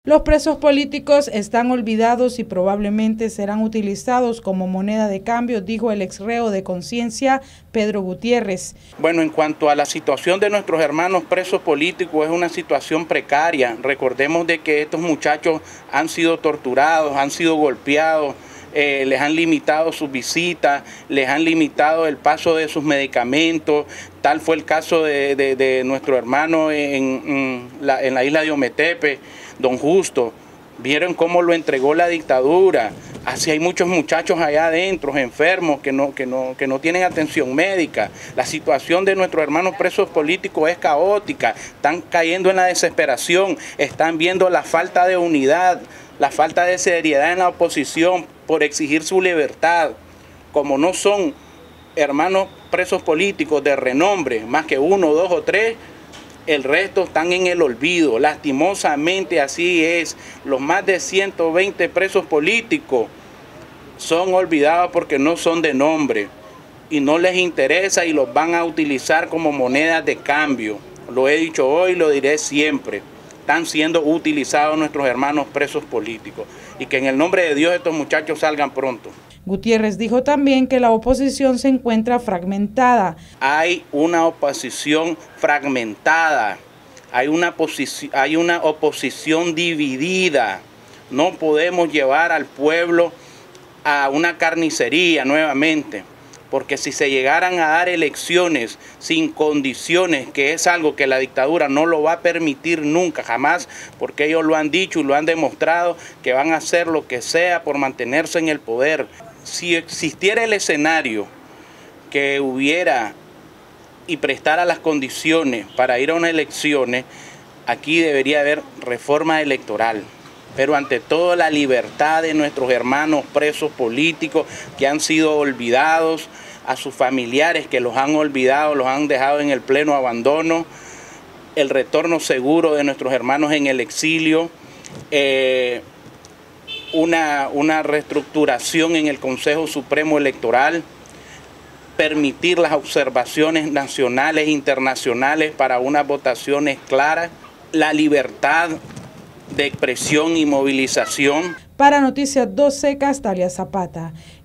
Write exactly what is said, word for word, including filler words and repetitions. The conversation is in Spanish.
Los presos políticos están olvidados y probablemente serán utilizados como moneda de cambio, dijo el exreo de Conciencia, Pedro Gutiérrez. Bueno, en cuanto a la situación de nuestros hermanos presos políticos, es una situación precaria. Recordemos de que estos muchachos han sido torturados, han sido golpeados, eh, les han limitado sus visitas, les han limitado el paso de sus medicamentos. Tal fue el caso de, de, de nuestro hermano en, en, la, en la isla de Ometepe, Don Justo. Vieron cómo lo entregó la dictadura. Así hay muchos muchachos allá adentro, enfermos, que no, que, no, que no tienen atención médica. La situación de nuestros hermanos presos políticos es caótica. Están cayendo en la desesperación, están viendo la falta de unidad, la falta de seriedad en la oposición por exigir su libertad. Como no son hermanos presos políticos de renombre, más que uno, dos o tres, el resto están en el olvido. Lastimosamente así es. Los más de ciento veinte presos políticos son olvidados porque no son de nombre y no les interesa y los van a utilizar como monedas de cambio. Lo he dicho hoy, lo diré siempre. Están siendo utilizados nuestros hermanos presos políticos y que en el nombre de Dios estos muchachos salgan pronto. Gutiérrez dijo también que la oposición se encuentra fragmentada. Hay una oposición fragmentada, hay una, hay una oposición dividida. No podemos llevar al pueblo a una carnicería nuevamente, porque si se llegaran a dar elecciones sin condiciones, que es algo que la dictadura no lo va a permitir nunca, jamás, porque ellos lo han dicho y lo han demostrado, que van a hacer lo que sea por mantenerse en el poder. Si existiera el escenario que hubiera y prestara las condiciones para ir a unas elecciones, aquí debería haber reforma electoral. Pero ante todo la libertad de nuestros hermanos presos políticos que han sido olvidados, a sus familiares que los han olvidado, los han dejado en el pleno abandono, el retorno seguro de nuestros hermanos en el exilio, eh, Una, una reestructuración en el Consejo Supremo Electoral, permitir las observaciones nacionales e internacionales para unas votaciones claras, la libertad de expresión y movilización. Para Noticias doce, Castalia Zapata.